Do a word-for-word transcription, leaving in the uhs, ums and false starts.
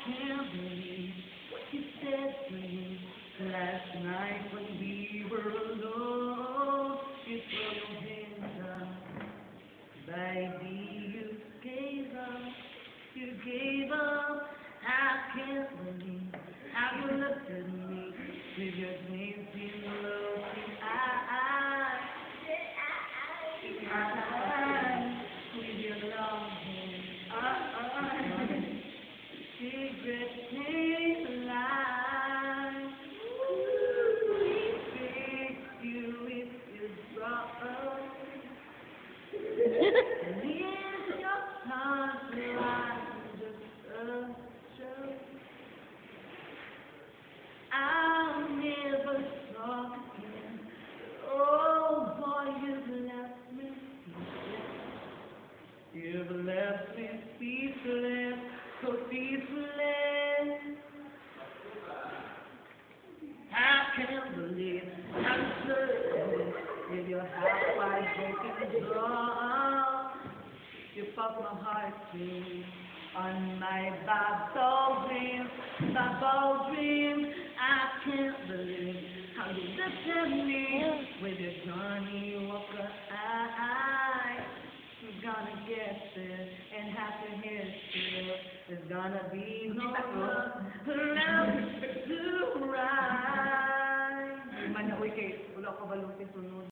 can't believe what you said to me last night when we were alone. You threw your hands up, baby, you gave up, you gave up. I can't believe how you looked at me with your dancing looking eyes, eyes, with your long hair. Secret pain lies. We fix you if you drop us. And it's your time to lie just a joke. I'll never talk again. Oh boy, you've left me speechless. You've left me speechless. So peacefully, I can't believe I'm certain with your half wide broken jaw. You fucked my heart too on my bubble dream, bubble dream. I can't believe how you looked at me with your Johnny Walker eyes. We're gonna get there and happy history. There's gonna be no love around to ride. Man, uy, kay, wala ka balutin sunod.